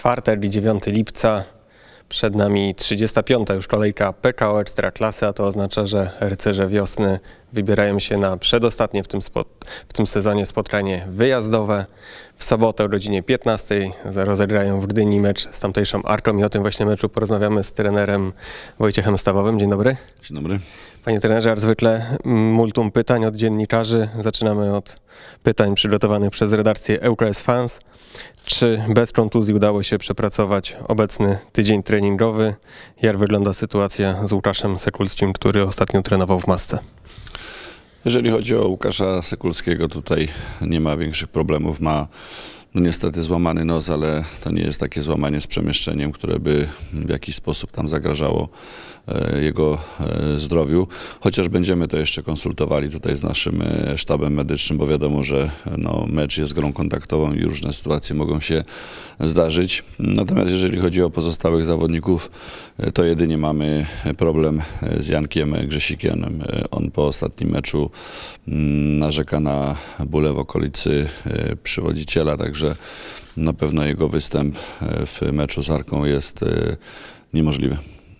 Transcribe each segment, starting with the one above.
Czwartek, 9 lipca. Przed nami 35. już kolejka PKO Ekstraklasy, a to oznacza, że rycerze wiosny wybierają się na przedostatnie w tym sezonie spotkanie wyjazdowe. W sobotę o godzinie 15 rozegrają w Gdyni mecz z tamtejszą Arką i o tym właśnie meczu porozmawiamy z trenerem Wojciechem Stawowym. Dzień dobry. Dzień dobry. Panie trenerze, jak zwykle multum pytań od dziennikarzy. Zaczynamy od pytań przygotowanych przez redakcję ŁKS Fans. Czy bez kontuzji udało się przepracować obecny tydzień treningowy? Jak wygląda sytuacja z Łukaszem Sekulskim, który ostatnio trenował w masce? Jeżeli chodzi o Łukasza Sekulskiego, tutaj nie ma większych problemów. Ma niestety złamany nos, ale to nie jest takie złamanie z przemieszczeniem, które by w jakiś sposób tam zagrażało jego zdrowiu. Chociaż będziemy to jeszcze konsultowali tutaj z naszym sztabem medycznym, bo wiadomo, że mecz jest grą kontaktową i różne sytuacje mogą się zdarzyć. Natomiast jeżeli chodzi o pozostałych zawodników, to jedynie mamy problem z Jankiem Grzesikiem. On po ostatnim meczu narzeka na bóle w okolicy przywodziciela, także na pewno jego występ w meczu z Arką jest niemożliwy.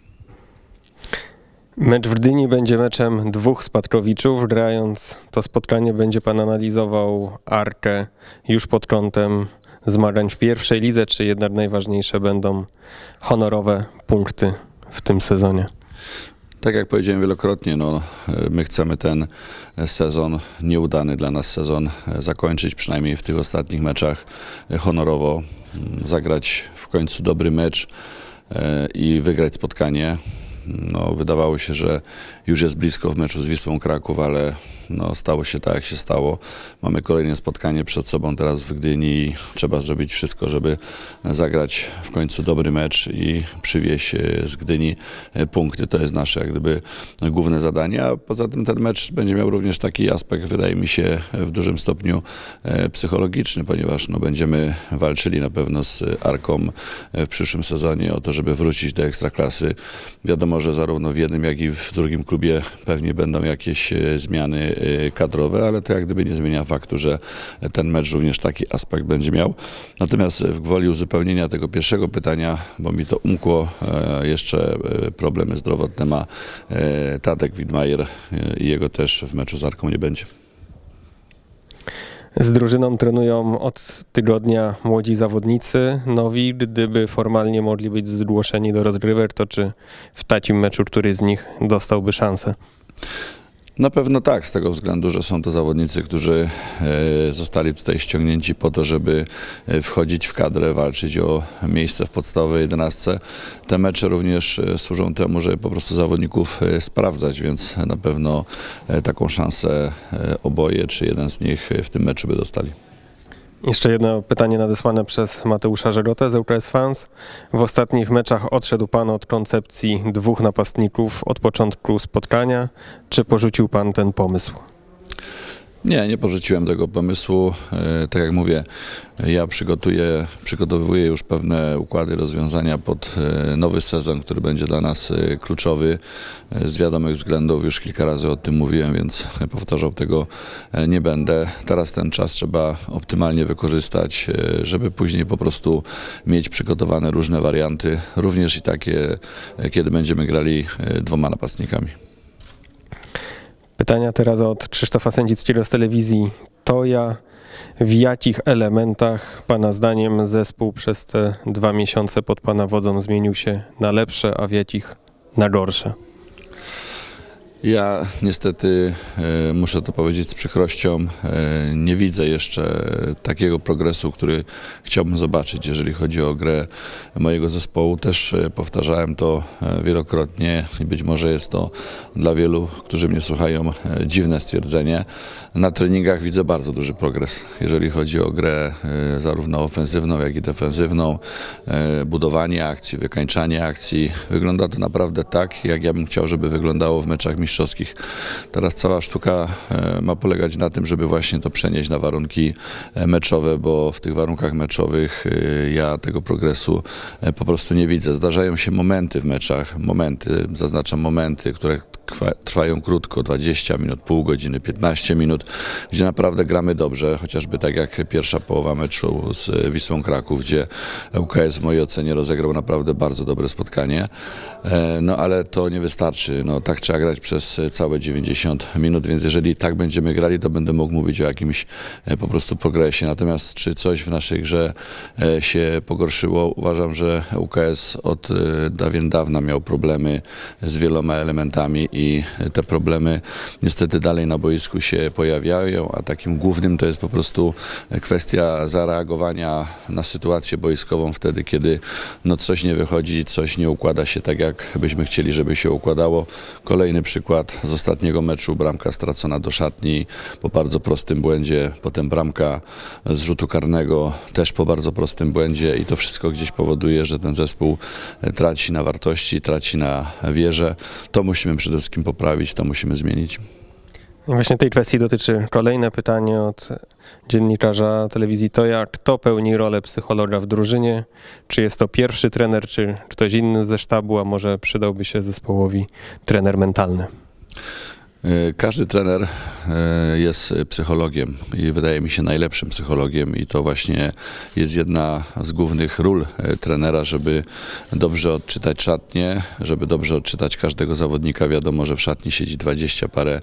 Mecz w Gdyni będzie meczem dwóch spadkowiczów. Grając to spotkanie będzie pan analizował Arkę już pod kątem zmagań w pierwszej lidze, czy jednak najważniejsze będą honorowe punkty w tym sezonie? Tak jak powiedziałem wielokrotnie, my chcemy ten sezon, nieudany dla nas sezon, zakończyć przynajmniej w tych ostatnich meczach honorowo, zagrać w końcu dobry mecz i wygrać spotkanie. Wydawało się, że już jest blisko w meczu z Wisłą Kraków, ale stało się tak, jak się stało. Mamy kolejne spotkanie przed sobą teraz w Gdyni i trzeba zrobić wszystko, żeby zagrać w końcu dobry mecz i przywieźć z Gdyni punkty. To jest nasze jak gdyby główne zadanie, a poza tym ten mecz będzie miał również taki aspekt, wydaje mi się, w dużym stopniu psychologiczny, ponieważ będziemy walczyli na pewno z Arką w przyszłym sezonie o to, żeby wrócić do Ekstraklasy. Wiadomo, że zarówno w jednym, jak i w drugim klubie pewnie będą jakieś zmiany kadrowe, ale to jak gdyby nie zmienia faktu, że ten mecz również taki aspekt będzie miał. Natomiast w gwoli uzupełnienia tego pierwszego pytania, bo mi to umkło, jeszcze problemy zdrowotne ma Tadek Widmajer i jego też w meczu z Arką nie będzie. Z drużyną trenują od tygodnia młodzi zawodnicy nowi. Gdyby formalnie mogli być zgłoszeni do rozgrywek, to czy w takim meczu któryś z nich dostałby szansę? Na pewno tak, z tego względu, że są to zawodnicy, którzy zostali tutaj ściągnięci po to, żeby wchodzić w kadrę, walczyć o miejsce w podstawowej 11. Te mecze również służą temu, żeby po prostu zawodników sprawdzać, więc na pewno taką szansę oboje, czy jeden z nich w tym meczu by dostali. Jeszcze jedno pytanie nadesłane przez Mateusza Żegotę z ŁKS Fans. W ostatnich meczach odszedł pan od koncepcji dwóch napastników od początku spotkania. Czy porzucił pan ten pomysł? Nie porzuciłem tego pomysłu. Tak jak mówię, ja przygotowuję już pewne układy, rozwiązania pod nowy sezon, który będzie dla nas kluczowy. Z wiadomych względów już kilka razy o tym mówiłem, więc powtarzał tego nie będę. Teraz ten czas trzeba optymalnie wykorzystać, żeby później po prostu mieć przygotowane różne warianty, również i takie, kiedy będziemy grali dwoma napastnikami. Pytania teraz od Krzysztofa Sędzickiego z telewizji Toja. W jakich elementach pana zdaniem zespół przez te 2 miesiące pod pana wodzą zmienił się na lepsze, a w jakich na gorsze? Ja niestety muszę to powiedzieć z przykrością, nie widzę jeszcze takiego progresu, który chciałbym zobaczyć, jeżeli chodzi o grę mojego zespołu. Też powtarzałem to wielokrotnie i być może jest to dla wielu, którzy mnie słuchają, dziwne stwierdzenie. Na treningach widzę bardzo duży progres, jeżeli chodzi o grę zarówno ofensywną, jak i defensywną, budowanie akcji, wykańczanie akcji. Wygląda to naprawdę tak, jak ja bym chciał, żeby wyglądało w meczach mistrzostw mistrzowskich. Teraz cała sztuka ma polegać na tym, żeby właśnie to przenieść na warunki meczowe, bo w tych warunkach meczowych ja tego progresu po prostu nie widzę. Zdarzają się momenty w meczach, zaznaczam momenty, które trwają krótko, 20 minut, pół godziny, 15 minut, gdzie naprawdę gramy dobrze, chociażby tak jak pierwsza połowa meczu z Wisłą Kraków, gdzie ŁKS w mojej ocenie rozegrał naprawdę bardzo dobre spotkanie, no ale to nie wystarczy, no tak trzeba grać przez całe 90 minut, więc jeżeli tak będziemy grali, to będę mógł mówić o jakimś po prostu progresie, natomiast czy coś w naszej grze się pogorszyło? Uważam, że ŁKS od dawien dawna miał problemy z wieloma elementami i te problemy niestety dalej na boisku się pojawiają, a takim głównym to jest po prostu kwestia zareagowania na sytuację boiskową wtedy, kiedy no coś nie wychodzi, coś nie układa się tak, jak byśmy chcieli, żeby się układało. Kolejny przykład z ostatniego meczu, bramka stracona do szatni po bardzo prostym błędzie, potem bramka z rzutu karnego też po bardzo prostym błędzie i to wszystko gdzieś powoduje, że ten zespół traci na wartości, traci na wierze. To musimy przede wszystkim poprawić, to musimy zmienić. I właśnie tej kwestii dotyczy kolejne pytanie od dziennikarza telewizji Toja. Kto pełni rolę psychologa w drużynie? Czy jest to pierwszy trener, czy ktoś inny ze sztabu, a może przydałby się zespołowi trener mentalny? Każdy trener jest psychologiem i wydaje mi się najlepszym psychologiem i to właśnie jest jedna z głównych ról trenera, żeby dobrze odczytać szatnię, żeby dobrze odczytać każdego zawodnika. Wiadomo, że w szatni siedzi 20 parę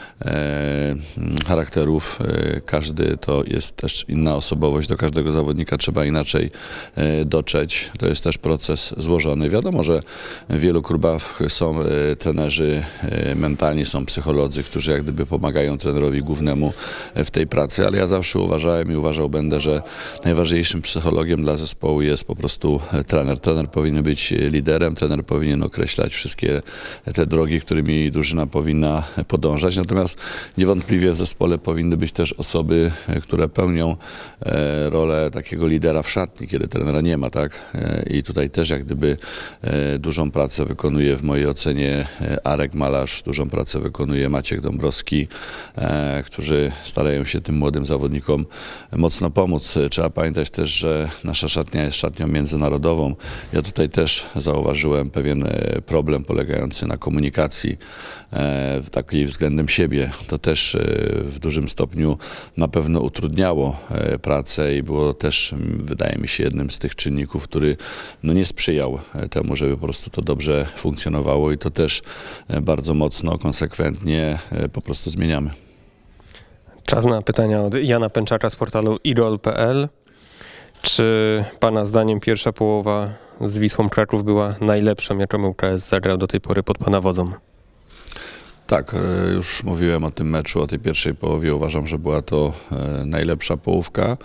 charakterów, każdy to jest też inna osobowość, do każdego zawodnika trzeba inaczej dotrzeć. To jest też proces złożony. Wiadomo, że w wielu klubach są trenerzy mentalni, są psycholodzy, którzy jak gdyby pomagają trenerowi głównemu w tej pracy, ale ja zawsze uważałem i uważał będę, że najważniejszym psychologiem dla zespołu jest po prostu trener. Trener powinien być liderem, trener powinien określać wszystkie te drogi, którymi drużyna powinna podążać. Natomiast niewątpliwie w zespole powinny być też osoby, które pełnią rolę takiego lidera w szatni, kiedy trenera nie ma, tak? I tutaj też jak gdyby dużą pracę wykonuje w mojej ocenie Arek Malarz, dużą pracę wykonuje Maciek Dąbrowski, którzy starają się tym młodym zawodnikom mocno pomóc. Trzeba pamiętać też, że nasza szatnia jest szatnią międzynarodową. Ja tutaj też zauważyłem pewien problem polegający na komunikacji takiej względem siebie. To też w dużym stopniu na pewno utrudniało pracę i było też, wydaje mi się, jednym z tych czynników, który no nie sprzyjał temu, żeby po prostu to dobrze funkcjonowało i to też bardzo mocno, konsekwentnie po prostu zmieniamy. Czas na pytania od Jana Pęczaka z portalu idol.pl. Czy Pana zdaniem pierwsza połowa z Wisłą Kraków była najlepszą, jaką ŁKS zagrał do tej pory pod Pana wodzą? Tak, już mówiłem o tym meczu, o tej pierwszej połowie. Uważam, że była to najlepsza połówka,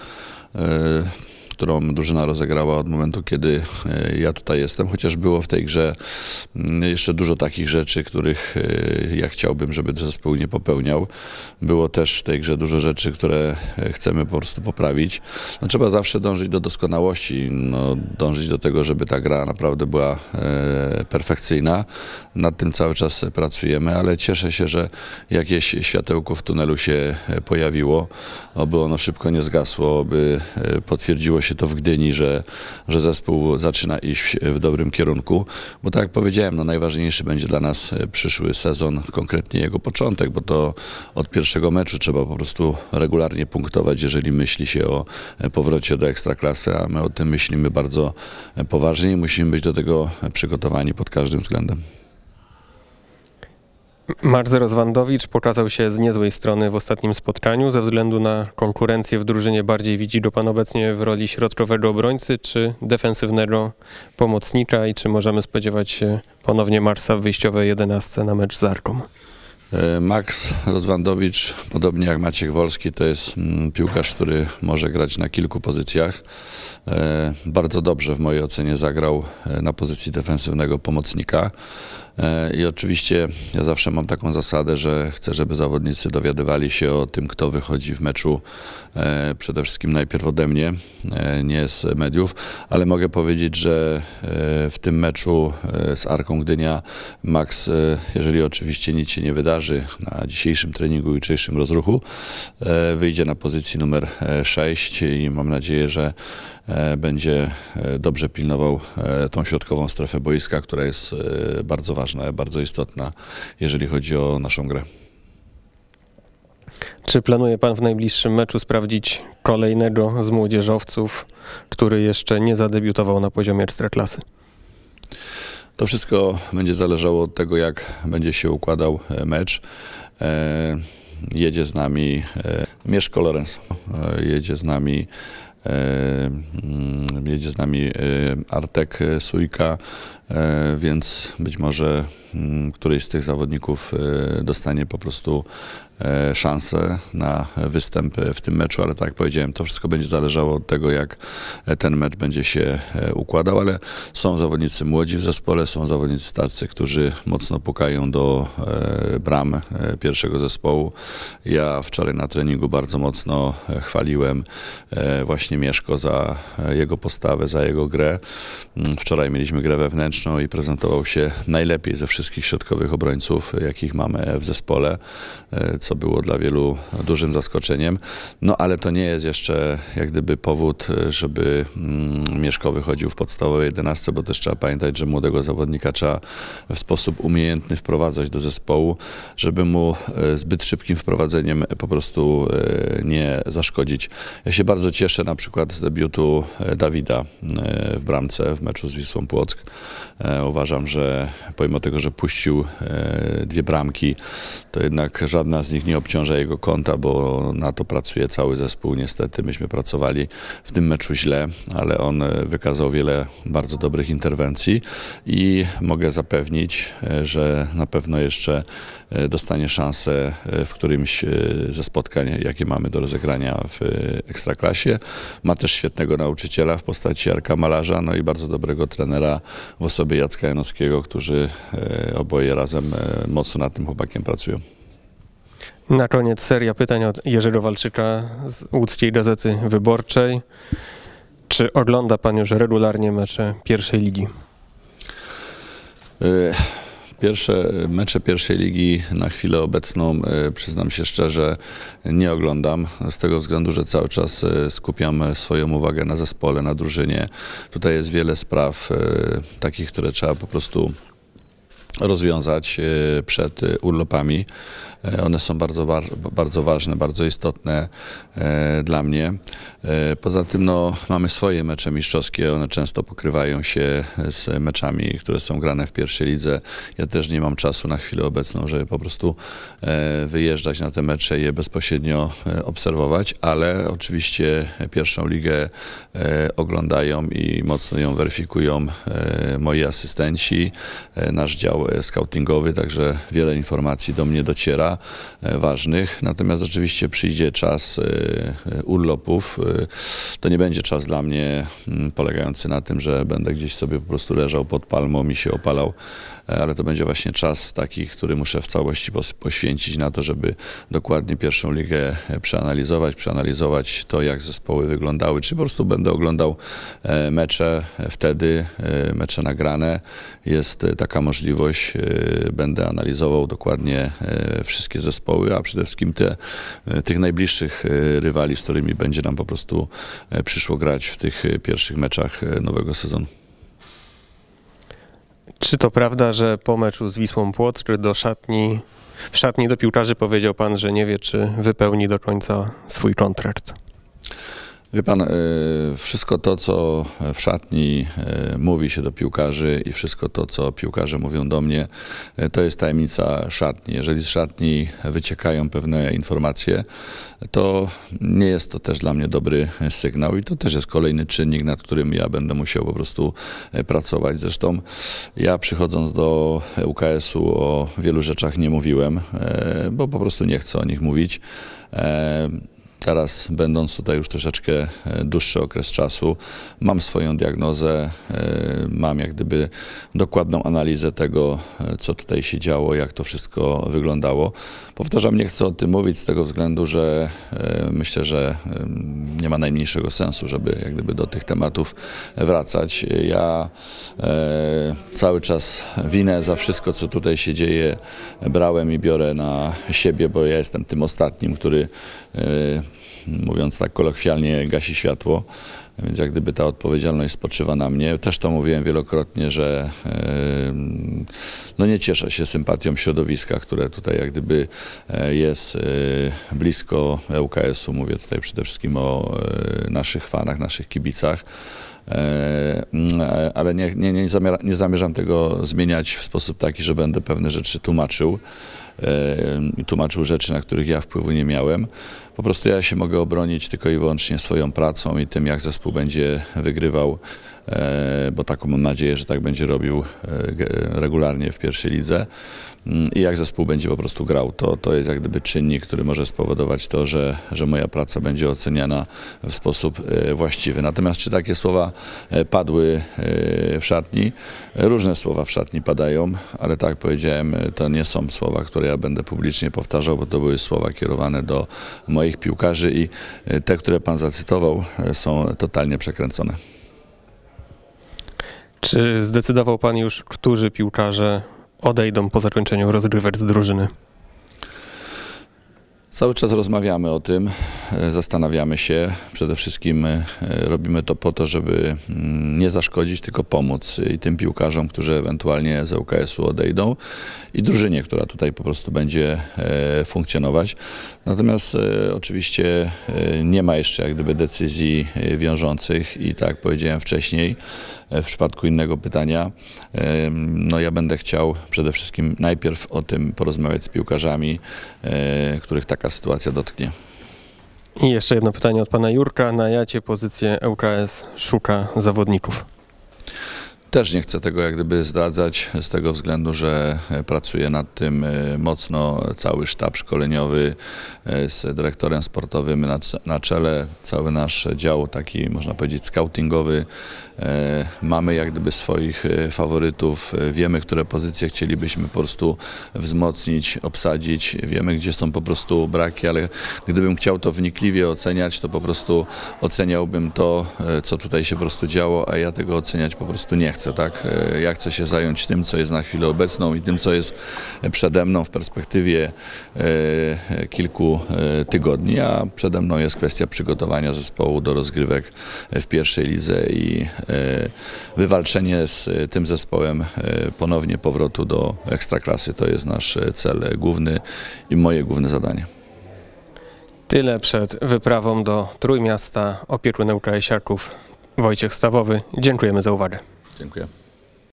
którą drużyna rozegrała od momentu, kiedy ja tutaj jestem, chociaż było w tej grze jeszcze dużo takich rzeczy, których ja chciałbym, żeby zespół nie popełniał. Było też w tej grze dużo rzeczy, które chcemy po prostu poprawić. No, trzeba zawsze dążyć do doskonałości, no, dążyć do tego, żeby ta gra naprawdę była perfekcyjna. Nad tym cały czas pracujemy, ale cieszę się, że jakieś światełko w tunelu się pojawiło, oby ono szybko nie zgasło, oby potwierdziło się to w Gdyni, że zespół zaczyna iść w dobrym kierunku, bo tak jak powiedziałem, no najważniejszy będzie dla nas przyszły sezon, konkretnie jego początek, bo to od pierwszego meczu trzeba po prostu regularnie punktować, jeżeli myśli się o powrocie do Ekstraklasy, a my o tym myślimy bardzo poważnie i musimy być do tego przygotowani pod każdym względem. Marcin Rozwandowicz pokazał się z niezłej strony w ostatnim spotkaniu. Ze względu na konkurencję w drużynie bardziej widzi go Pan obecnie w roli środkowego obrońcy czy defensywnego pomocnika i czy możemy spodziewać się ponownie Marsa w wyjściowej 11 na mecz z Arką? Max Rozwandowicz, podobnie jak Maciek Wolski, to jest piłkarz, który może grać na kilku pozycjach. bardzo dobrze w mojej ocenie zagrał na pozycji defensywnego pomocnika. I oczywiście ja zawsze mam taką zasadę, że chcę, żeby zawodnicy dowiadywali się o tym, kto wychodzi w meczu przede wszystkim najpierw ode mnie, nie z mediów, ale mogę powiedzieć, że w tym meczu z Arką Gdynia Max, jeżeli oczywiście nic się nie wydarzy na dzisiejszym treningu i jutrzejszym rozruchu, wyjdzie na pozycji numer 6 i mam nadzieję, że będzie dobrze pilnował tą środkową strefę boiska, która jest bardzo ważna, bardzo istotna, jeżeli chodzi o naszą grę. Czy planuje pan w najbliższym meczu sprawdzić kolejnego z młodzieżowców, który jeszcze nie zadebiutował na poziomie ekstraklasy? To wszystko będzie zależało od tego, jak będzie się układał mecz. Jedzie z nami Mieszko Lorenz, jedzie z nami Artek Sujka, więc być może któryś z tych zawodników dostanie po prostu szansę na występ w tym meczu, ale tak jak powiedziałem, to wszystko będzie zależało od tego, jak ten mecz będzie się układał, ale są zawodnicy młodzi w zespole, są zawodnicy tacy, którzy mocno pukają do bram pierwszego zespołu. Ja wczoraj na treningu bardzo mocno chwaliłem właśnie Mieszko za jego postawę, za jego grę. Wczoraj mieliśmy grę wewnętrzną i prezentował się najlepiej ze wszystkich środkowych obrońców, jakich mamy w zespole, co było dla wielu dużym zaskoczeniem. No ale to nie jest jeszcze jak gdyby powód, żeby Mieszko wychodził w podstawowej 11, bo też trzeba pamiętać, że młodego zawodnika trzeba w sposób umiejętny wprowadzać do zespołu, żeby mu zbyt szybkim wprowadzeniem po prostu nie zaszkodzić. Ja się bardzo cieszę na przykład z debiutu Dawida w bramce w meczu z Wisłą Płock. Uważam, że pomimo tego, że puścił 2 bramki, to jednak żadna z nich nie obciąża jego konta, bo na to pracuje cały zespół. Niestety myśmy pracowali w tym meczu źle, ale on wykazał wiele bardzo dobrych interwencji i mogę zapewnić, że na pewno jeszcze dostanie szansę w którymś ze spotkań, jakie mamy do rozegrania w Ekstraklasie. Ma też świetnego nauczyciela w postaci Jarka Malarza, no i bardzo dobrego trenera w osobie Jacka Janowskiego, którzy oboje razem mocno nad tym chłopakiem pracują. Na koniec seria pytań od Jerzego Walczyka z Łódzkiej Gazety Wyborczej. Czy ogląda pan już regularnie mecze pierwszej ligi? Pierwsze mecze pierwszej ligi na chwilę obecną, przyznam się szczerze, nie oglądam, z tego względu, że cały czas skupiam swoją uwagę na zespole, na drużynie. Tutaj jest wiele spraw takich, które trzeba po prostu rozwiązać przed urlopami. One są bardzo ważne, bardzo istotne dla mnie. Poza tym no, mamy swoje mecze mistrzowskie, one często pokrywają się z meczami, które są grane w pierwszej lidze. Ja też nie mam czasu na chwilę obecną, żeby po prostu wyjeżdżać na te mecze i je bezpośrednio obserwować, ale oczywiście pierwszą ligę oglądają i mocno ją weryfikują moi asystenci, nasz dział scoutingowy, także wiele informacji do mnie dociera ważnych, natomiast oczywiście przyjdzie czas urlopów. To nie będzie czas dla mnie polegający na tym, że będę gdzieś sobie po prostu leżał pod palmą i się opalał, ale to będzie właśnie czas taki, który muszę w całości poświęcić na to, żeby dokładnie pierwszą ligę przeanalizować to, jak zespoły wyglądały, czy po prostu będę oglądał mecze wtedy, mecze nagrane. Jest taka możliwość, będę analizował dokładnie wszystkie zespoły, a przede wszystkim tych najbliższych rywali, z którymi będzie nam po prostu przyszło grać w tych pierwszych meczach nowego sezonu. Czy to prawda, że po meczu z Wisłą Płock w szatni do piłkarzy powiedział pan, że nie wie, czy wypełni do końca swój kontrakt? Wie pan, wszystko to, co w szatni mówi się do piłkarzy i wszystko to, co piłkarze mówią do mnie, to jest tajemnica szatni. Jeżeli z szatni wyciekają pewne informacje, to nie jest to też dla mnie dobry sygnał i to też jest kolejny czynnik, nad którym ja będę musiał po prostu pracować. Zresztą ja przychodząc do UKS-u o wielu rzeczach nie mówiłem, bo po prostu nie chcę o nich mówić. Teraz, będąc tutaj już troszeczkę dłuższy okres czasu, mam swoją diagnozę, mam jak gdyby dokładną analizę tego, co tutaj się działo, jak to wszystko wyglądało. Powtarzam, nie chcę o tym mówić z tego względu, że myślę, że nie ma najmniejszego sensu, żeby jak gdyby do tych tematów wracać. Ja cały czas winę za wszystko, co tutaj się dzieje, brałem i biorę na siebie, bo ja jestem tym ostatnim, który, mówiąc tak kolokwialnie, gasi światło, więc jak gdyby ta odpowiedzialność spoczywa na mnie. Też to mówiłem wielokrotnie, że no nie cieszę się sympatią środowiska, które tutaj jak gdyby jest blisko ŁKS-u. Mówię tutaj przede wszystkim o naszych fanach, naszych kibicach. Ale nie zamierzam tego zmieniać w sposób taki, że będę pewne rzeczy tłumaczył i tłumaczył rzeczy, na których ja wpływu nie miałem. Po prostu ja się mogę obronić tylko i wyłącznie swoją pracą i tym, jak zespół będzie wygrywał, bo taką mam nadzieję, że tak będzie robił regularnie w pierwszej lidze. I jak zespół będzie po prostu grał, to jest jak gdyby czynnik, który może spowodować to, że moja praca będzie oceniana w sposób właściwy. Natomiast czy takie słowa padły w szatni? Różne słowa w szatni padają, ale tak jak powiedziałem, to nie są słowa, które ja będę publicznie powtarzał, bo to były słowa kierowane do moich piłkarzy i te, które pan zacytował, są totalnie przekręcone. Czy zdecydował pan już, którzy piłkarze odejdą po zakończeniu rozgrywek z drużyny? Cały czas rozmawiamy o tym, zastanawiamy się. Przede wszystkim robimy to po to, żeby nie zaszkodzić, tylko pomóc i tym piłkarzom, którzy ewentualnie z ŁKS-u odejdą i drużynie, która tutaj po prostu będzie funkcjonować. Natomiast oczywiście nie ma jeszcze jak gdyby decyzji wiążących i tak jak powiedziałem wcześniej, w przypadku innego pytania, no ja będę chciał przede wszystkim najpierw o tym porozmawiać z piłkarzami, których taka sytuacja dotknie. I jeszcze jedno pytanie od pana Jurka. Na jakie pozycje ŁKS szuka zawodników? Też nie chcę tego jak gdyby zdradzać z tego względu, że pracuje nad tym mocno cały sztab szkoleniowy z dyrektorem sportowym na czele, cały nasz dział taki można powiedzieć scoutingowy. Mamy jak gdyby swoich faworytów, wiemy, które pozycje chcielibyśmy po prostu wzmocnić, obsadzić, wiemy, gdzie są po prostu braki, ale gdybym chciał to wnikliwie oceniać, to po prostu oceniałbym to, co tutaj się po prostu działo, a ja tego oceniać po prostu nie chcę. Tak? Ja chcę się zająć tym, co jest na chwilę obecną i tym, co jest przede mną w perspektywie kilku tygodni, a przede mną jest kwestia przygotowania zespołu do rozgrywek w pierwszej lidze i wywalczenie z tym zespołem ponownie powrotu do Ekstraklasy. To jest nasz cel główny i moje główne zadanie. Tyle przed wyprawą do Trójmiasta. Opiekun ŁKS-iaków Wojciech Stawowy. Dziękujemy za uwagę. Dziękuję.